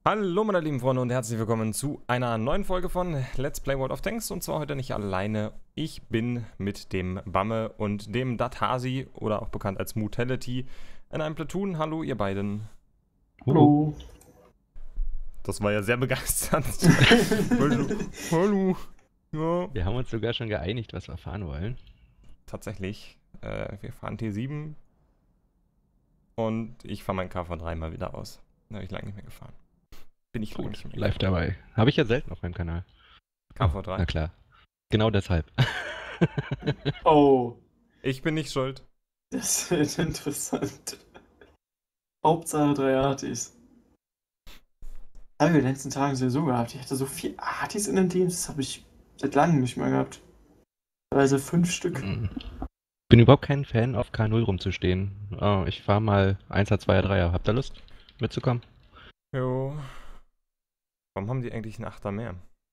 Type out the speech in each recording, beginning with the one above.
Hallo meine lieben Freunde und herzlich willkommen zu einer neuen Folge von Let's Play World of Tanks, und zwar heute nicht alleine. Ich bin mit dem Bamme und dem Dathasi, oder auch bekannt als Mutality, in einem Platoon. Hallo ihr beiden. Hallo. Das war ja sehr begeisternd. Hallo. Ja. Wir haben uns sogar schon geeinigt, was wir fahren wollen. Tatsächlich, wir fahren T7 und ich fahre mein KV3 mal wieder aus. Da habe ich lange nicht mehr gefahren. Bin ich lange Gut, nicht mehr live dabei. Habe ich ja selten auf meinem Kanal. KV3. Na klar. Genau deshalb. Oh, Ich bin nicht schuld. das wird interessant. Hauptsache 3 Artis. Habe ich in den letzten Tagen sowieso gehabt. Ich hatte so 4 Artis in den Teams, das habe ich seit langem nicht mehr gehabt. Also 5 Stück. Bin überhaupt kein Fan, auf K0 rumzustehen. Oh, ich fahre mal 1er, 2er, 3er. Habt ihr Lust mitzukommen? Jo. Warum haben die eigentlich einen Achter mehr?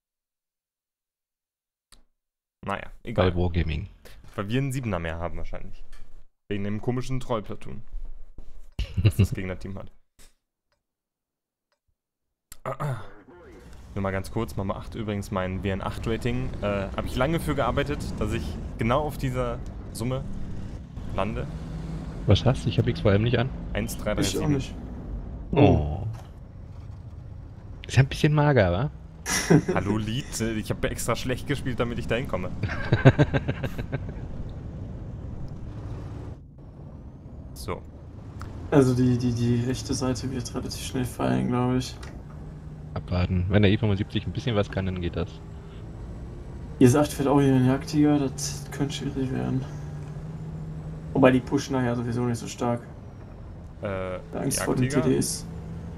Naja, egal. Bei Wargaming. Weil wir einen Siebener mehr haben wahrscheinlich. Wegen dem komischen Troll-Platoon, das das Gegnerteam hat. Nur mal ganz kurz, Mama 8 übrigens mein WN8-Rating. Habe ich lange für gearbeitet, dass ich genau auf dieser Summe lande. Was hast du? Ich habe XVM nicht an. 1,337. Ich auch nicht. Oh. Ist ja ein bisschen mager, wa? Hallo Lied, ich habe extra schlecht gespielt, damit ich da hinkomme. So. Also die rechte Seite wird relativ schnell fallen, glaube ich. Abwarten. Wenn der E75 ein bisschen was kann, dann geht das. IS-8 fährt auch hier in den Jagdtiger, das könnte schwierig werden. Wobei die pushen nachher sowieso nicht so stark. Angst vor den Jagdtiger? TDs.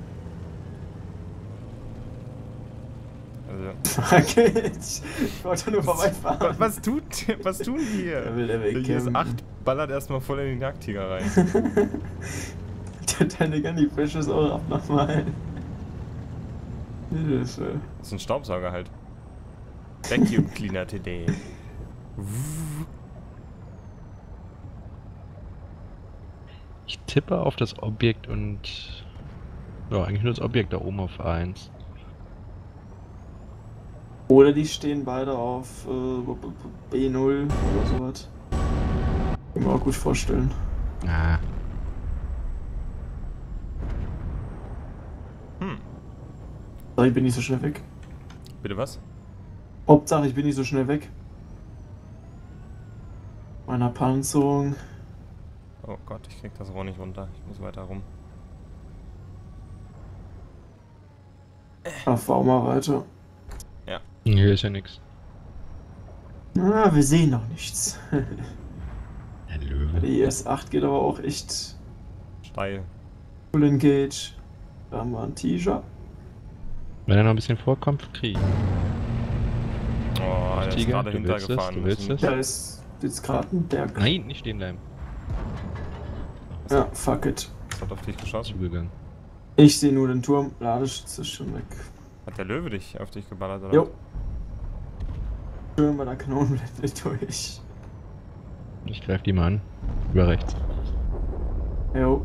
Also, Fuck it. Ich wollte nur vorbeifahren. was tun die hier? Er will Der wegkämpfen. IS-8 ballert erstmal voll in den Jagdtiger rein. Deine Gunny Fishes auch ab nochmal. Hilfe. Das ist ein Staubsauger halt. Vacuum Cleaner today. Ich tippe auf das Objekt und... Ja, eigentlich nur das Objekt da oben auf A1. Oder die stehen beide auf B0 oder sowas. Kann mir auch gut vorstellen. Ah. Hauptsache, ich bin nicht so schnell weg. Bitte was? Hauptsache, ich bin nicht so schnell weg. Meiner Panzerung. Oh Gott, ich krieg das Rohr nicht runter. Ich muss weiter rum. Fahr mal weiter. Hier ist ja nix. Na, wir sehen noch nichts. Der Löwe. Die IS-8 geht aber auch echt Steil. full engage. Da haben wir einen T-Shirt. Wenn er noch ein bisschen vorkommt, kriegen. Oh, der ist Tiger, gerade du willst hintergefahren. das, du willst das? Da ist jetzt gerade ein Berg. Nein, nicht stehen bleiben. Ja, fuck it. Was hat auf dich geschossen? Zugegangen. Ich sehe nur den Turm. Ladeschütze ist schon weg. Hat der Löwe dich auf dich geballert oder? Jo. Schön bei der Kanonenblende durch. Ich greife die mal an. Über rechts. Jo.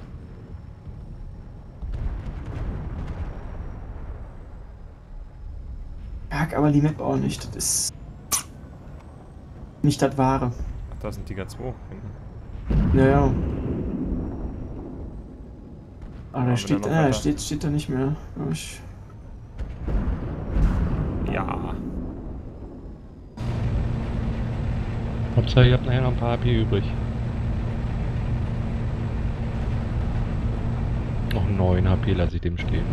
Fuck, aber die Map auch nicht. Das ist nicht das Wahre. Ach, da ist ein Tiger 2 hinten. Naja. Aber wir der dann noch steht da nicht mehr. glaub ich. Ja. Hauptsache, ihr habt nachher noch ein paar AP übrig. Noch 9 HP lasse ich dem stehen.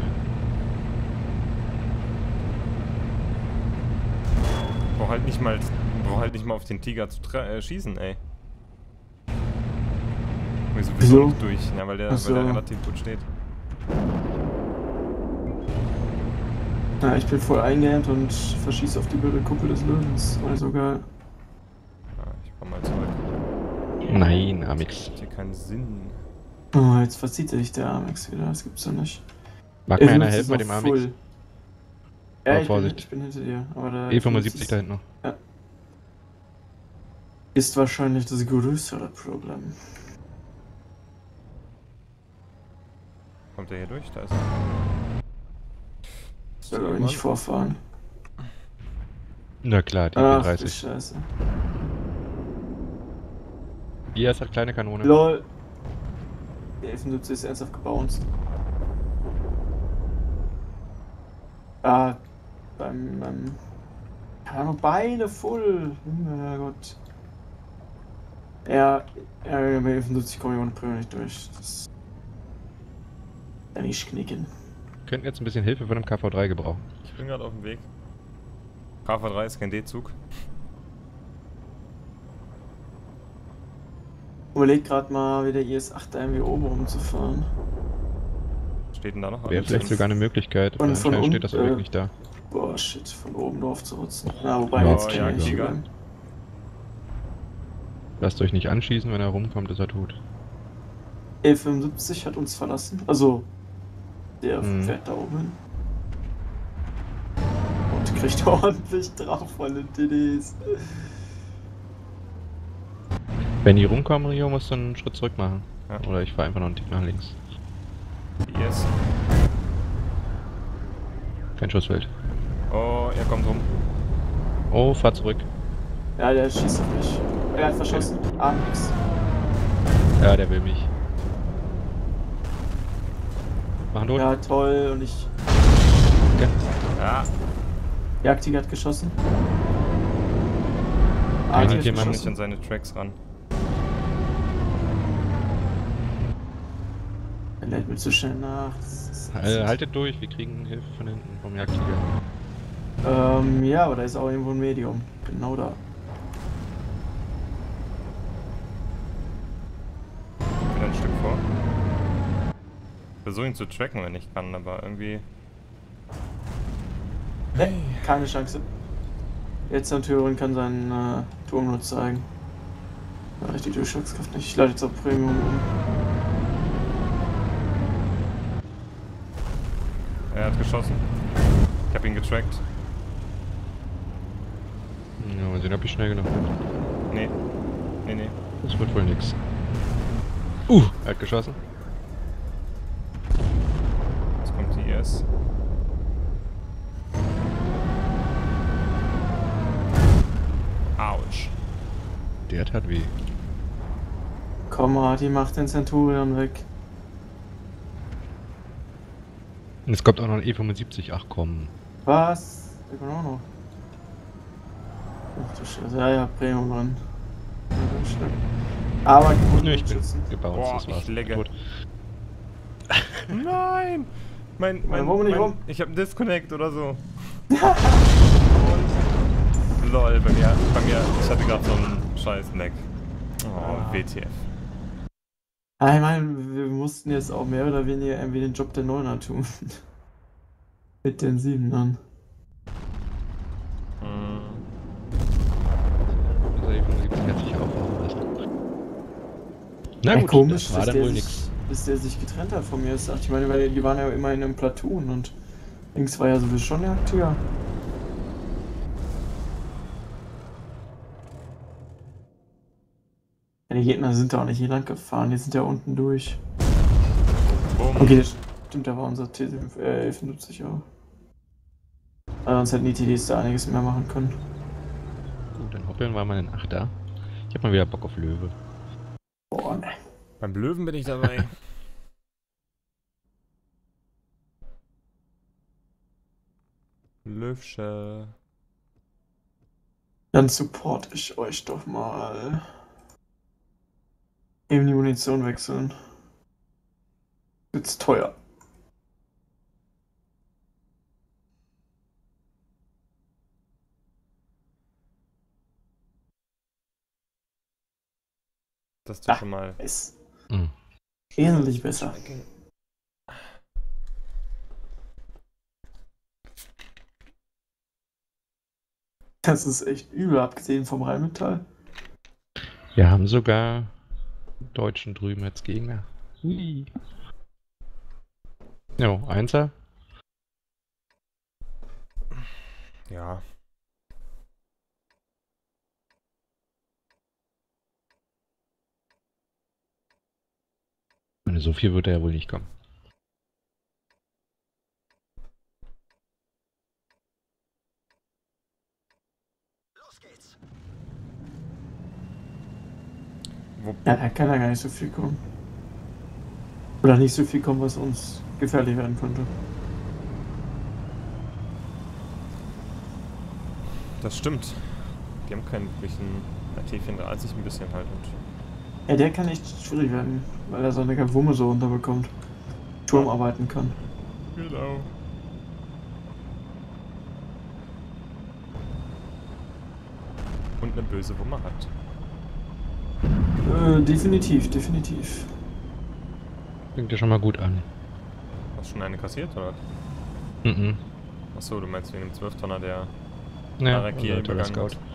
Brauch halt nicht mal auf den Tiger zu schießen, ey. Sowieso Wieso? nicht durch, ja, weil der relativ gut steht. Ja, ich bin voll eingehemmt und verschieße auf die blöde Kuppel des Löwens. War sogar. Ja, ich komm mal zurück. Nein, Amix. Hat hier keinen Sinn. Oh, jetzt verzieht sich der Amix wieder. Das gibt's doch nicht. Mag Er mir einer benutzt helfen bei es dem noch Amix? full. Ja, Aber ich Vorsicht. bin hinter dir. Aber der E75 da hinten noch. ist wahrscheinlich das größere Problem. Kommt der hier durch? Da ist er. soll aber nicht vorfahren. Na klar, die Ach, du B30. Scheiße. Hier ist halt kleine Kanone. LOL. Die F-75 ist ernsthaft gebounced. Ah, keine Ahnung, Beine voll. Herrgott. Ja, bei F-75 komme ich ohne Prüfung nicht durch. Das kann nicht knicken. Wir könnten jetzt ein bisschen Hilfe von dem KV3 gebrauchen. Ich bin gerade auf dem Weg. KV3 ist kein D-Zug. Überleg gerade mal, wieder IS-8 irgendwie oben rumzufahren. Steht denn da noch Wäre vielleicht sogar eine Möglichkeit, Und weil von anscheinend steht das unten, Objekt nicht da. Boah, shit, von oben drauf zu rutzen. Na, wobei, Ja, jetzt kann ja, ich nicht Tiger. gegangen. Lasst euch nicht anschießen, wenn er rumkommt, ist er tot. F-75 hat uns verlassen. Also, der fährt da oben hin. Und kriegt ordentlich drauf von den DDs. Wenn die rumkommen, Rio, musst du einen Schritt zurück machen. Ja. Oder ich fahre einfach noch einen Tick nach links. Yes. Kein Schussfeld. Oh, er kommt rum. Oh, fahr zurück. Ja, der schießt auf mich. Er hat verschossen. Ah, nix. Ja, der will mich. Machen tot. Ja, toll. Und ich. Okay. Ja, Jagdtiger hat geschossen. Kann Tiger ich hat jemanden nicht geschossen. an seine Tracks ran. Er lädt mir zu schnell nach. Das ist- Haltet durch, wir kriegen Hilfe von hinten vom Jagdtiger. Ja, aber da ist auch irgendwo ein Medium. Genau da. Ich bin ein Stück vor. Versuche ihn zu tracken, wenn ich kann, aber irgendwie. Ne, keine Chance. Jetzt der Thüringen kann seinen Turm nur zeigen. Da reicht die Durchschlagskraft nicht. Ich lade jetzt auf Premium um. Er hat geschossen. Ich habe ihn getrackt. Ja, mal sehen, ob ich schnell genug bin. Nee. Nee. Das wird wohl nix. Er hat geschossen. Jetzt kommt die IS. Autsch. Der tat weh. Komm mal, die macht den Centurion weg. Und es kommt auch noch ein E75. Ach komm. Was? Der kann auch noch. Ach du Scheiße. Ja, ja, Premium dran. Ja, ganz schlimm. Aber gut, Nö, ich bin schützen. gebaut. Boah, Das war's. ich legge. Tot. Nein! Ich hab einen Disconnect oder so. Und lol, bei mir, ich hatte gerade so einen scheiß Neck. Oh, WTF. Ah, ich meine, wir mussten jetzt auch mehr oder weniger irgendwie den Job der Neuner tun. Mit den Siebenern. Also E75 hat sich auch aufgelassen. Na Ja, gut, komisch, das war dann wohl nix. bis der sich getrennt hat von mir. Ich meine, weil die waren ja immer in einem Platoon und links war ja sowieso schon der Akteur. Ja, die Gegner sind da auch nicht hier lang gefahren, die sind ja unten durch. Boom. Okay, das stimmt, da war unser T75 auch. Also sonst hätten die TDs da einiges mehr machen können. Gut, dann hoppeln wir mal in den Achter. Ich hab mal wieder Bock auf Löwe. Boah, ne. Beim Löwen bin ich dabei. Löwsche. Dann support ich euch doch mal. Eben die Munition wechseln. Wird's teuer. Das tut schon mal. Ist Mhm. wesentlich besser. Das ist echt übel, abgesehen vom Rheinmetall. Wir haben sogar Deutschen drüben als Gegner. Hui. Jo, Einser. Ja. So viel wird er ja wohl nicht kommen. Ja, da kann ja gar nicht so viel kommen. Oder nicht so viel kommen, was uns gefährlich werden könnte. Das stimmt. Die haben keinen wirklichen T34 ein bisschen halt und. Ja, der kann echt schwierig werden, weil er seine Wumme so runterbekommt. Turm arbeiten kann. Genau. Und eine böse Wumme hat. Definitiv, definitiv. Klingt ja schon mal gut an. Hast du schon eine kassiert, oder? Mhm. Achso, du meinst wegen dem 12-Tonner, der Ja, Harakiri also der begangen hat. Scout.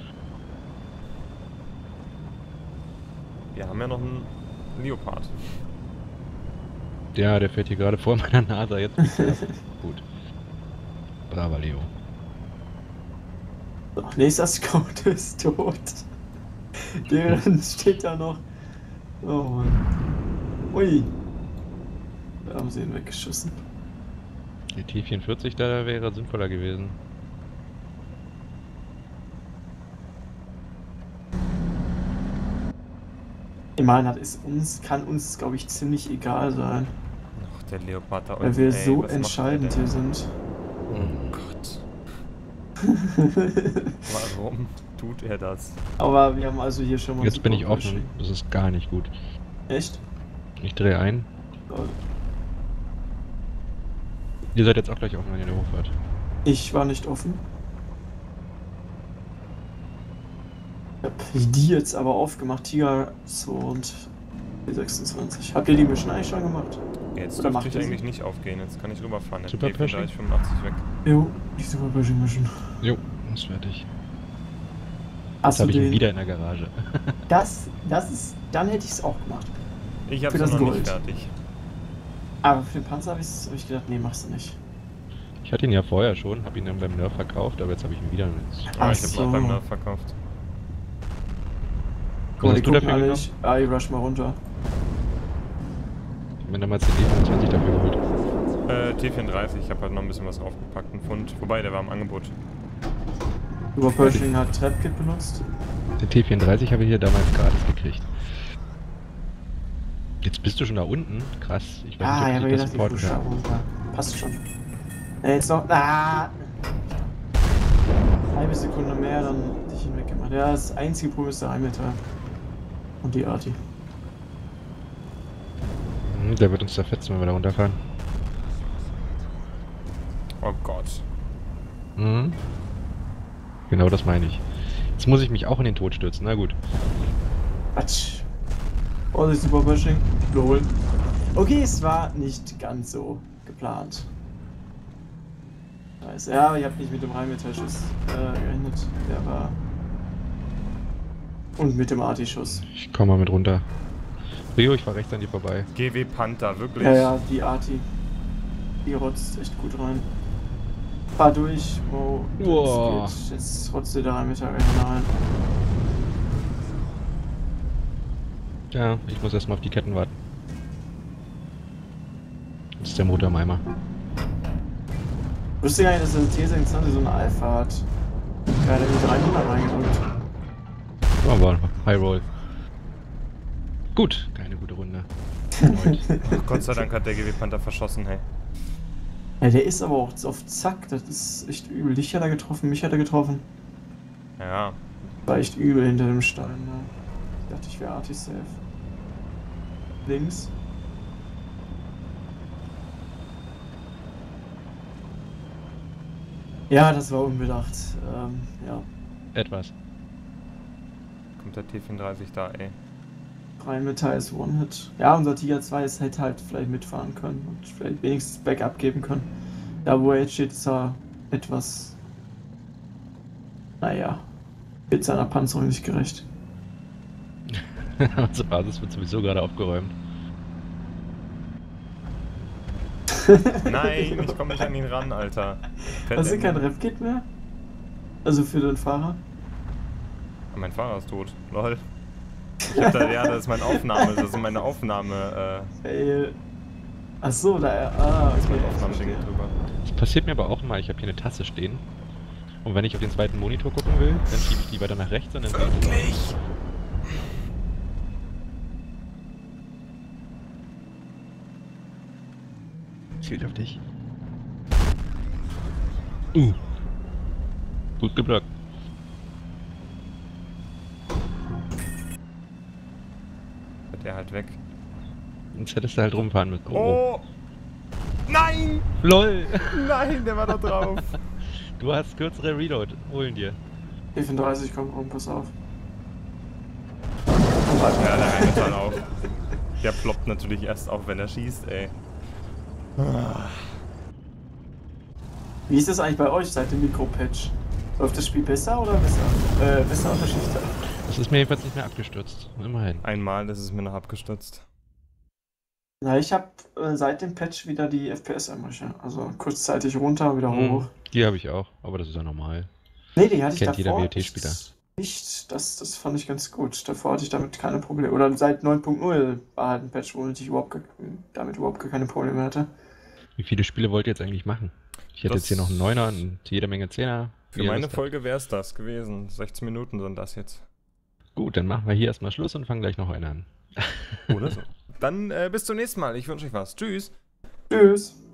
Wir haben ja noch einen Leopard. Ja, der fährt hier gerade vor meiner Nase. Jetzt biegt's ab. Gut. Braver Leo. So, nächster Scout ist tot. Deren steht da noch. Oh Mann. Ui. Da haben sie ihn weggeschossen. Die T44 da wäre sinnvoller gewesen. Ich meine, kann uns, glaube ich, ziemlich egal sein. Ach, der Leopard da Weil unten, wir ey, so was macht der entscheidend denn? hier sind. Oh Gott. Warum tut er das? Aber wir haben also hier schon mal. Jetzt bin ich super offen. Pushing. Das ist gar nicht gut. Echt? Ich drehe ein. Lol. Ihr seid jetzt auch gleich offen, wenn ihr da hochfahrt. Ich war nicht offen. Ich hab die jetzt aber aufgemacht. Tiger 2 und P26. Habt ihr die Mission eigentlich schon gemacht? Jetzt Oder dürfte macht ich ihr sie? eigentlich nicht aufgehen, jetzt kann ich rüberfahren. Jetzt Super T34 Pushing? 85 weg. Jo, die Super Pushing Mission. Jo, ist fertig. Hast Jetzt habe du ich ihn den? wieder in der Garage. Das ist. Dann hätte ich es auch gemacht. Ich hab's Für das noch nicht Gold. fertig. Aber für den Panzer habe ich gedacht, nee, machst du nicht. Ich hatte ihn ja vorher schon, habe ihn dann beim Nerf verkauft, aber jetzt habe ich ihn wieder mit. Ja, Ach ich hab's so. auch beim Nerf verkauft. Guck mal, Was die hast du gucken dafür alle. genommen? Ich rush mal runter. Ich habe mir damals den D25 dafür geholt. T34, ich habe halt noch ein bisschen was draufgepackt, einen Pfund. Wobei, der war im Angebot. Super Pushing hat Trapkit benutzt. Den T34 habe ich hier damals gratis gekriegt. Jetzt bist du schon da unten? Krass. Ich weiß Ah, ja, nicht, aber ob ich das gedacht, ich supporten rushe kann. runter. Passt schon. Jetzt noch. Halbe Sekunde mehr, dann hätte ich ihn weggemacht. Ja, das einzige Problem ist der Heimeter. Und die Arti. Der wird uns zerfetzen, wenn wir da runterfahren. Oh Gott. Mhm. Genau das meine ich. Jetzt muss ich mich auch in den Tod stürzen. Na gut. Quatsch. Oh, das ist Super Pushing. Lol. Okay, es war nicht ganz so geplant. Scheiße. Ja, ich habe nicht mit dem Heimeter-Schuss gerechnet. Der war. Und mit dem Arti-Schuss. Ich komme mal mit runter. Rio, ich fahr rechts an dir vorbei. GW Panther, wirklich. Ja, ja, die Arti. Die rotzt echt gut rein. Fahr durch. Oh, Wow. das geht. Jetzt rotzt der Heimeter rein. Ja, ich muss erstmal auf die Ketten warten. Das ist der Motor im Eimer. Wusste gar nicht, dass der T26 so eine Alpha hat. Gerade in 300 reingedrückt. Aber High Roll. Gut, keine gute Runde. Ach, Gott sei Dank hat der GW Panther verschossen, hey. Ja, der ist aber auch auf Zack. Das ist echt übel. Dich hat er getroffen, mich hat er getroffen. Ja. War echt übel hinter dem Stein. Ne? Ich dachte, ich wäre Arti-Safe. Links. Ja, das war unbedacht. Ja. Etwas. Kommt der T34 da, ey. Rheinmetall ist One-Hit. Ja, unser Tiger 2 ist hätte halt vielleicht mitfahren können und vielleicht wenigstens Backup geben können. Da wo er jetzt steht, ist er etwas. Naja. Wird seiner Panzerung nicht gerecht. Unsere Basis wird sowieso gerade aufgeräumt. Nein, ich komme nicht an ihn ran, Alter. Hast du kein Ref-Kit mehr? Also für den Fahrer? Mein Fahrer ist tot. Lol. Ich hab da, ja, das ist meine Aufnahme, das ist meine Aufnahme, Achso, da. das ist mein Okay, Aufnahmeding verstehe. drüber. Das passiert mir aber auch mal. Ich habe hier eine Tasse stehen. Und wenn ich auf den zweiten Monitor gucken will, dann schiebe ich die weiter nach rechts und dann... Wirklich? Zielt auf dich. Gut geblockt. Wird der halt weg. Jetzt hättest du halt rumfahren müssen. Oh. Oh! Nein! LOL! Nein, der war da drauf. Du hast kürzere Reload. Holen dir. E35 kommt rum, pass auf. Ja, der eine dann auch. Der ploppt natürlich erst auf, wenn er schießt, ey. Wie ist das eigentlich bei euch seit dem Mikro-Patch? Läuft das Spiel besser oder besser? Besser oder schlechter? Das ist mir jedenfalls nicht mehr abgestürzt. Immerhin. Einmal, das ist mir noch abgestürzt. Na, ich habe seit dem Patch wieder die FPS-Einbrüche. Also kurzzeitig runter, wieder hoch. Die habe ich auch, aber das ist ja normal. Nee, die hatte ich Kennt jeder davor WoT-Spieler. nicht. Das fand ich ganz gut. Davor hatte ich damit keine Probleme. Oder seit 9.0 war halt ein Patch, wo ich damit überhaupt keine Probleme hatte. Wie viele Spiele wollt ihr jetzt eigentlich machen? Ich hätte Das- jetzt hier noch einen 9er und jede Menge 10er. Für meine Folge wäre es das gewesen. 16 Minuten sind das jetzt. Gut, dann machen wir hier erstmal Schluss und fangen gleich noch einen an. Oder so. Dann bis zum nächsten Mal. Ich wünsche euch was. Tschüss. Tschüss.